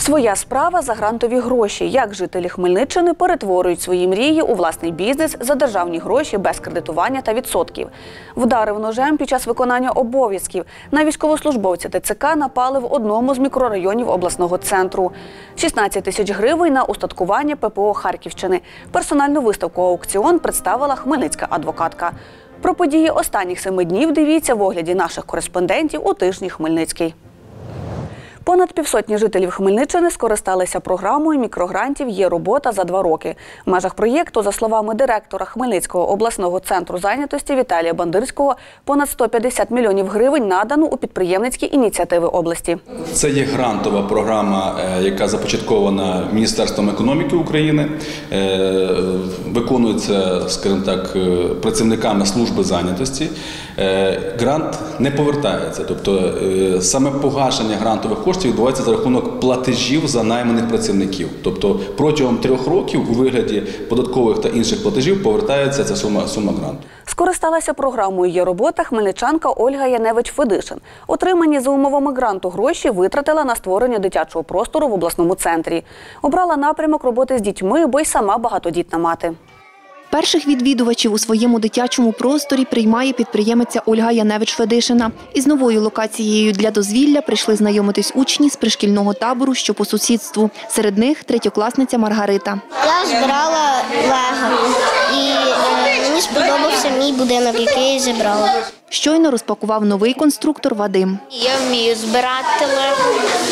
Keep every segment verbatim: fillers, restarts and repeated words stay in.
Своя справа за грантові гроші. Як жителі Хмельниччини перетворюють свої мрії у власний бізнес за державні гроші без кредитування та відсотків. Вдарив ножем під час виконання обов'язків. На військовослужбовця Те Це Ка напали в одному з мікрорайонів обласного центру. шістнадцять тисяч гривень на устаткування Пе Пе О Харківщини. Персональну виставку «Аукціон» представила хмельницька адвокатка. Про події останніх семи днів дивіться в огляді наших кореспондентів у тижні Хмельницький. Понад півсотні жителів Хмельниччини скористалися програмою мікрогрантів «Є робота за два роки». В межах проєкту, за словами директора Хмельницького обласного центру зайнятості Віталія Бандирського, понад сто п'ятдесят мільйонів гривень надано у підприємницькі ініціативи області. Це є грантова програма, яка започаткована Міністерством економіки України, виконується, скажімо так, працівниками служби зайнятості. Грант не повертається, тобто саме погашення грантових коштів відбувається за рахунок платежів за найманих працівників. Тобто протягом трьох років у вигляді податкових та інших платежів повертається ця сума, сума гранту. Скористалася програмою «Є робота» хмельничанка Ольга Яневич-Федишин. Отримані за умовами гранту гроші витратила на створення дитячого простору в обласному центрі. Обрала напрямок роботи з дітьми, бо й сама багатодітна мати. Перших відвідувачів у своєму дитячому просторі приймає підприємиця Ольга Яневич-Федишина. Із новою локацією для дозвілля прийшли знайомитись учні з пришкільного табору, що по сусідству. Серед них третьокласниця Маргарита. Я збирала лего і е, мені сподобався мій будинок, який я зібрала. Щойно розпакував новий конструктор Вадим. Я вмію збирати лего.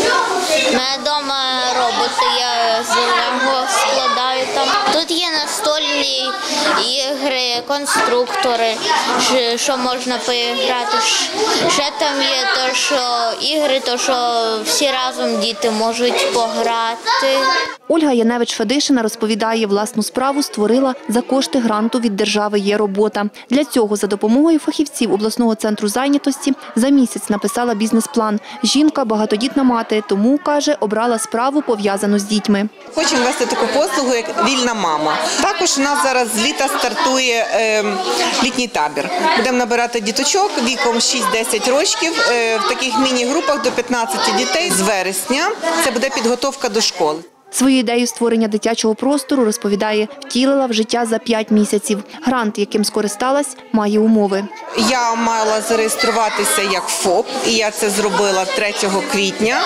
У мене вдома роботи, я з лего складаю там. Тут є настольні ігри, конструктори, що можна поіграти. Ще там є то, що ігри, то, що всі разом діти можуть пограти. Ольга Яневич-Федишина розповідає, власну справу створила за кошти гранту від держави «Є робота». Для цього за допомогою фахівців обласного центру зайнятості за місяць написала бізнес-план. Жінка – багатодітна мати, тому, каже, обрала справу, пов'язану з дітьми. Хочемо ввести таку послугу, як «Вільна мама». Також у нас зараз з літа стартує е, літній табір. Будемо набирати діточок віком шість-десять років е, в таких міні-групах до п'ятнадцяти дітей. З вересня це буде підготовка до школи. Свою ідею створення дитячого простору, розповідає, втілила в життя за п'ять місяців. Грант, яким скористалась, має умови. Я мала зареєструватися як ФОП, і я це зробила третього квітня.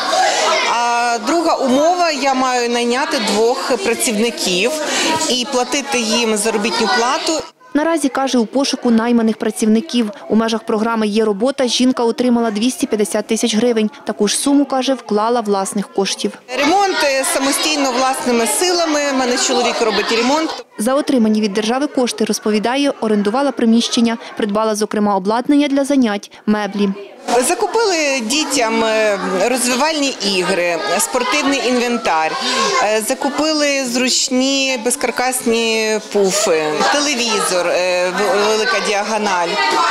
А друга умова – я маю найняти двох працівників і платити їм заробітну плату. Наразі, каже, у пошуку найманих працівників. У межах програми «Є робота» жінка отримала двісті п'ятдесят тисяч гривень. Таку ж суму, каже, вклала власних коштів. Ремонт самостійно власними силами. У мене чоловік робить ремонт. За отримані від держави кошти, розповідає, орендувала приміщення, придбала, зокрема, обладнання для занять, меблі. Закупили дітям розвивальні ігри, спортивний інвентар, закупили зручні безкаркасні пуфи, телевізор, велика діагональ,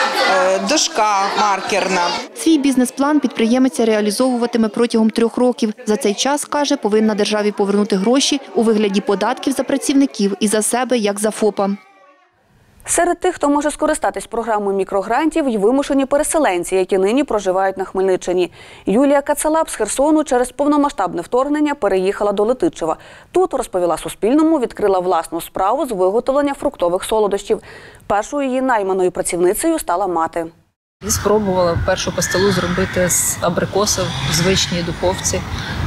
дошка маркерна. Свій бізнес-план підприємиця реалізовуватиме протягом трьох років. За цей час, каже, повинна державі повернути гроші у вигляді податків за працівників і за себе, як за ФОПа. Серед тих, хто може скористатись програмою мікрогрантів, й вимушені переселенці, які нині проживають на Хмельниччині. Юлія Кацалап з Херсону через повномасштабне вторгнення переїхала до Летичева. Тут, розповіла Суспільному, відкрила власну справу з виготовлення фруктових солодощів. Першою її найманою працівницею стала мати. Спробувала першу пастилу зробити з абрикосів в звичній духовці.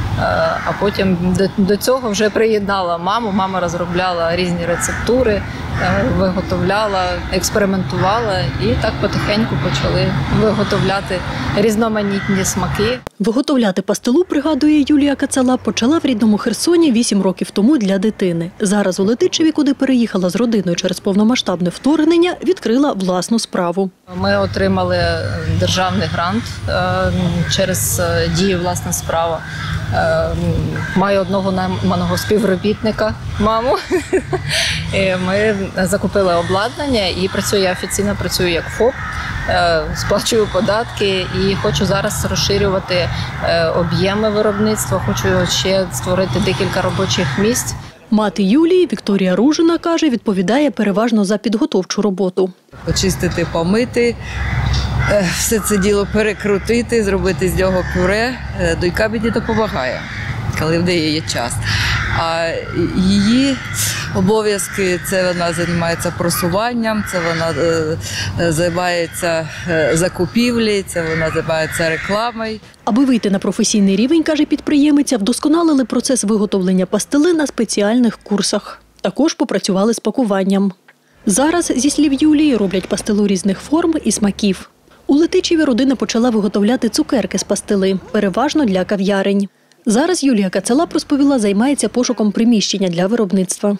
А потім до цього вже приєднала маму. Мама розробляла різні рецептури, виготовляла, експериментувала і так потихеньку почали виготовляти різноманітні смаки. Виготовляти пастилу, пригадує Юлія Кацалап, почала в рідному Херсоні вісім років тому для дитини. Зараз у Летичеві, куди переїхала з родиною через повномасштабне вторгнення, відкрила власну справу. Ми отримали державний грант через дію «Власна справа». Маю одного найманого співробітника, маму. Ми закупили обладнання і працюю, я офіційно працюю як ФОП, сплачую податки і хочу зараз розширювати об'єми виробництва, хочу ще створити декілька робочих місць. Мати Юлії, Вікторія Ружина, каже, відповідає переважно за підготовчу роботу. Почистити, помити, все це діло перекрутити, зробити з нього пюре. Донька мені допомагає. коли в неї є час. А її обов'язки – це вона займається просуванням, це вона е, займається закупівлею, це вона займається рекламою. Аби вийти на професійний рівень, каже підприємиця, вдосконалили процес виготовлення пастили на спеціальних курсах. Також попрацювали з пакуванням. Зараз, зі слів Юлії, роблять пастилу різних форм і смаків. У Летичеві родина почала виготовляти цукерки з пастили, переважно для кав'ярень. Зараз Юлія Кацалап, розповіла, займається пошуком приміщення для виробництва.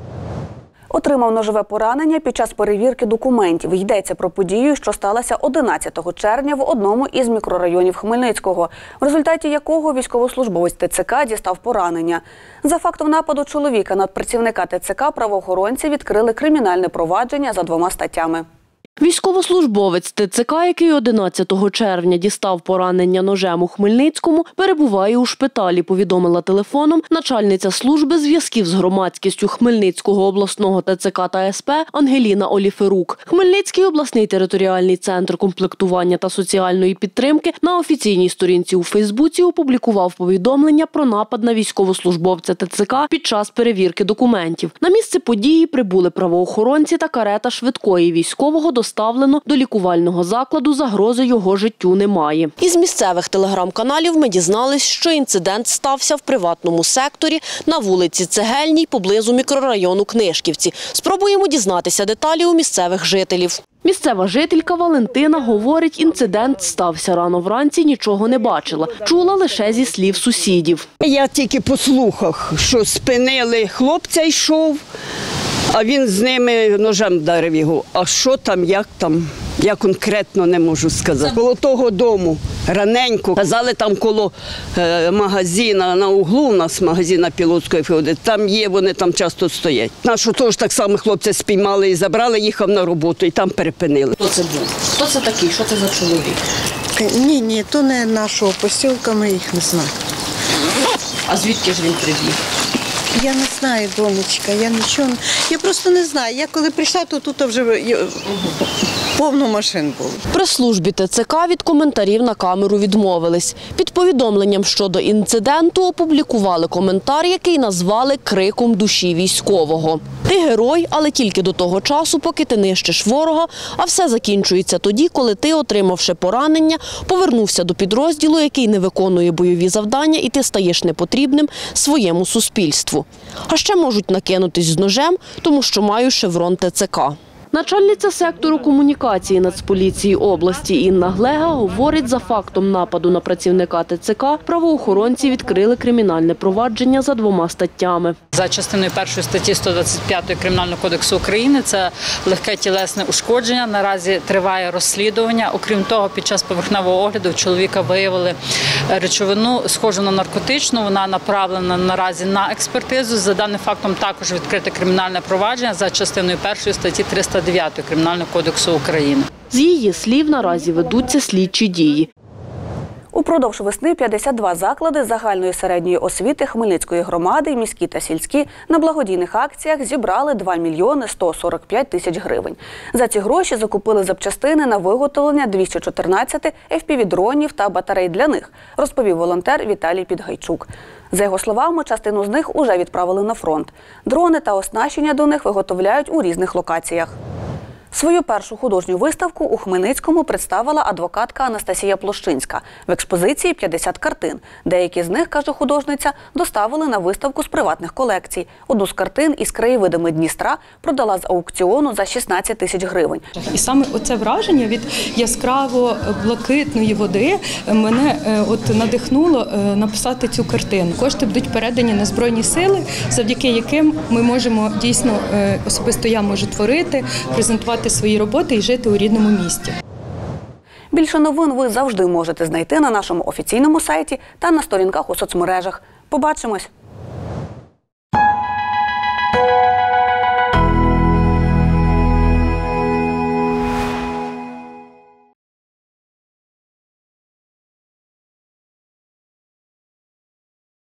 Отримав ножове поранення під час перевірки документів. Йдеться про подію, що сталася одинадцятого червня в одному із мікрорайонів Хмельницького, в результаті якого військовослужбовець ТЦК дістав поранення. За фактом нападу чоловіка на працівника ТЦК правоохоронці відкрили кримінальне провадження за двома статтями. Військовослужбовець ТЦК, який одинадцятого червня дістав поранення ножем у Хмельницькому, перебуває у шпиталі, повідомила телефоном начальниця служби зв'язків з громадськістю Хмельницького обласного ТЦК та СП Ангеліна Оліферук. Хмельницький обласний територіальний центр комплектування та соціальної підтримки на офіційній сторінці у Фейсбуці опублікував повідомлення про напад на військовослужбовця ТЦК під час перевірки документів. На місце події прибули правоохоронці та карета швидкої військового доставлено до лікувального закладу, загрози його життю немає. Із місцевих телеграм-каналів ми дізнались, що інцидент стався в приватному секторі на вулиці Цегельній поблизу мікрорайону Книжківці. Спробуємо дізнатися деталі у місцевих жителів. Місцева жителька Валентина говорить, інцидент стався рано вранці, нічого не бачила. Чула лише зі слів сусідів. Я тільки по слухах, що спинили, хлопця йшов, а він з ними ножем вдарив його. А що там, як там, я конкретно не можу сказати. Коло того дому, раненько, казали там коло е, магазина, на углу у нас магазина Пілотської ходить, там є, вони там часто стоять. Нашу теж так само хлопця спіймали і забрали, їхав на роботу і там перепинили. Хто це був? Хто це такий? Що це за чоловік? Ні, ні, то не нашого посілка, ми їх не знаємо. А звідки ж він прибіг? Я не знаю, донечка, я нічого, я просто не знаю. Я коли прийшла, то тут вже повно машин було. Прес-службі ТЦК від коментарів на камеру відмовились. Під повідомленням щодо інциденту опублікували коментар, який назвали криком душі військового. Ти герой, але тільки до того часу, поки ти нищиш ворога, а все закінчується тоді, коли ти, отримавши поранення, повернувся до підрозділу, який не виконує бойові завдання, і ти стаєш непотрібним своєму суспільству. А ще можуть накинутись з ножем, тому що маю шеврон ТЦК. Начальниця сектору комунікації Нацполіції області Інна Глега говорить, за фактом нападу на працівника ТЦК правоохоронці відкрили кримінальне провадження за двома статтями. За частиною першої статті сто двадцять п'ять Кримінального кодексу України це легке тілесне ушкодження. Наразі триває розслідування. Окрім того, під час поверхневого огляду в чоловіка виявили речовину, схожу на наркотичну. Вона направлена наразі на експертизу. За даним фактом також відкрите кримінальне провадження за частиною першої статті триста дев'ять Кримінального кодексу України. З її слів, наразі ведуться слідчі дії. Упродовж весни п'ятдесят два заклади загальної середньої освіти Хмельницької громади, міські та сільські, на благодійних акціях зібрали два мільйони сто сорок п'ять тисяч гривень. За ці гроші закупили запчастини на виготовлення двісті чотирнадцять еф пі ві-дронів та батарей для них, розповів волонтер Віталій Підгайчук. За його словами, частину з них уже відправили на фронт. Дрони та оснащення до них виготовляють у різних локаціях. Свою першу художню виставку у Хмельницькому представила адвокатка Анастасія Площинська. В експозиції п'ятдесят картин. Деякі з них, каже художниця, доставили на виставку з приватних колекцій. Одну з картин із краєвидами Дністра продала з аукціону за шістнадцять тисяч гривень. І саме оце враження від яскраво-блакитної води мене от надихнуло написати цю картину. Кошти будуть передані на Збройні сили, завдяки яким ми можемо дійсно, особисто я можу творити, презентувати свої роботи і жити у рідному місті. Більше новин ви завжди можете знайти на нашому офіційному сайті та на сторінках у соцмережах. Побачимось!